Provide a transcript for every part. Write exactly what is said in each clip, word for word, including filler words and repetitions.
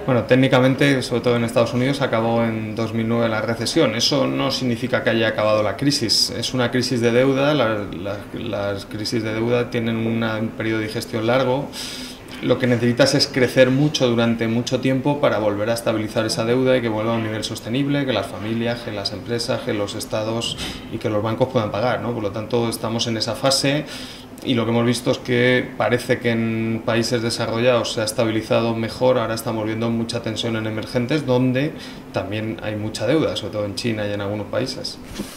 Bueno, técnicamente, sobre todo en Estados Unidos, acabó en dos mil nueve la recesión. Eso no significa que haya acabado la crisis. Es una crisis de deuda. La, la, las crisis de deuda tienen una, un periodo de digestión largo. Lo que necesitas es crecer mucho durante mucho tiempo para volver a estabilizar esa deuda y que vuelva a un nivel sostenible, que las familias, que las empresas, que los estados y que los bancos puedan pagar, ¿no? Por lo tanto, estamos en esa fase. Y lo que hemos visto es que parece que en países desarrollados se ha estabilizado mejor. Ahora estamos viendo mucha tensión en emergentes, donde también hay mucha deuda, sobre todo en China y en algunos países.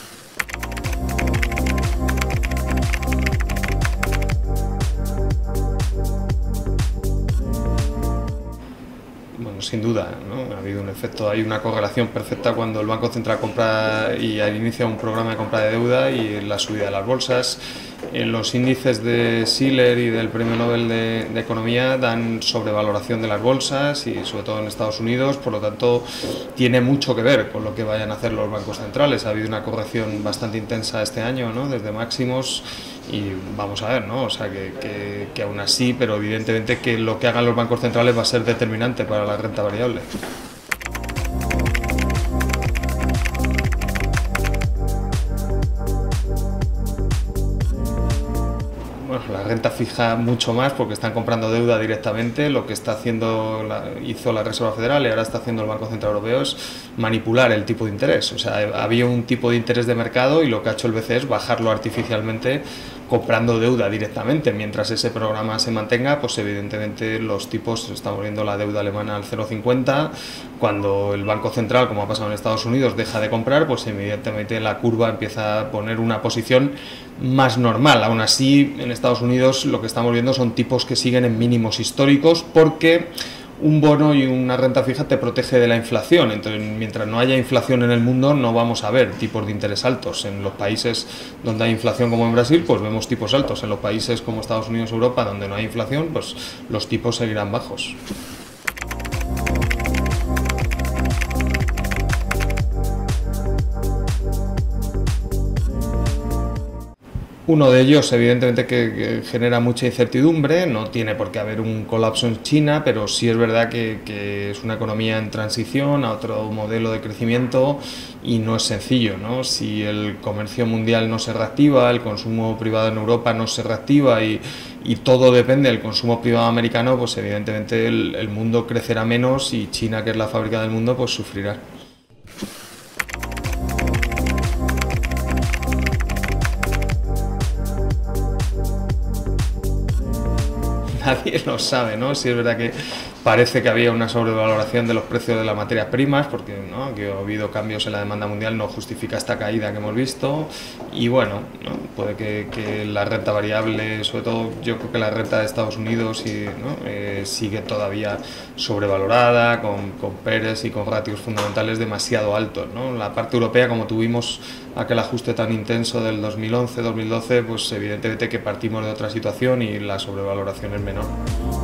Bueno, sin duda, ¿no? Ha habido un efecto, hay una correlación perfecta cuando el Banco Central compra y inicia un programa de compra de deuda y la subida de las bolsas. En los índices de Shiller y del Premio Nobel de, de Economía dan sobrevaloración de las bolsas y sobre todo en Estados Unidos, por lo tanto tiene mucho que ver con lo que vayan a hacer los bancos centrales. Ha habido una corrección bastante intensa este año, ¿no? Desde máximos, y vamos a ver, ¿no? O sea, que, que, que aún así, pero evidentemente que lo que hagan los bancos centrales va a ser determinante para la renta variable. Bueno, la renta fija mucho más porque están comprando deuda directamente. Lo que está haciendo la, hizo la Reserva Federal y ahora está haciendo el Banco Central Europeo es manipular el tipo de interés. O sea, había un tipo de interés de mercado y lo que ha hecho el B C E es bajarlo artificialmente comprando deuda directamente. Mientras ese programa se mantenga, pues evidentemente los tipos, estamos viendo la deuda alemana al cero coma cincuenta. Cuando el Banco Central, como ha pasado en Estados Unidos, deja de comprar, pues evidentemente la curva empieza a poner una posición más normal. Aún así, en Estados Unidos lo que estamos viendo son tipos que siguen en mínimos históricos porque un bono y una renta fija te protege de la inflación. Entonces, mientras no haya inflación en el mundo, no vamos a ver tipos de interés altos. En los países donde hay inflación, como en Brasil, pues vemos tipos altos. En los países como Estados Unidos o Europa, donde no hay inflación, pues los tipos seguirán bajos. Uno de ellos, evidentemente, que, que genera mucha incertidumbre. No tiene por qué haber un colapso en China, pero sí es verdad que, que es una economía en transición a otro modelo de crecimiento y no es sencillo, ¿no? Si el comercio mundial no se reactiva, el consumo privado en Europa no se reactiva y, y todo depende del consumo privado americano, pues evidentemente el, el mundo crecerá menos y China, que es la fábrica del mundo, pues sufrirá. Nadie lo sabe, ¿no? Sí es verdad que parece que había una sobrevaloración de los precios de las materias primas, porque ¿no? que ha habido cambios en la demanda mundial, no justifica esta caída que hemos visto. Y bueno, ¿no? puede que, que la renta variable, sobre todo yo creo que la renta de Estados Unidos y, ¿no? eh, sigue todavía sobrevalorada, con, con Pérez y con ratios fundamentales demasiado altos, ¿no? La parte europea, como tuvimos aquel ajuste tan intenso del dos mil once dos mil doce, pues evidentemente que partimos de otra situación y la sobrevaloración es menor.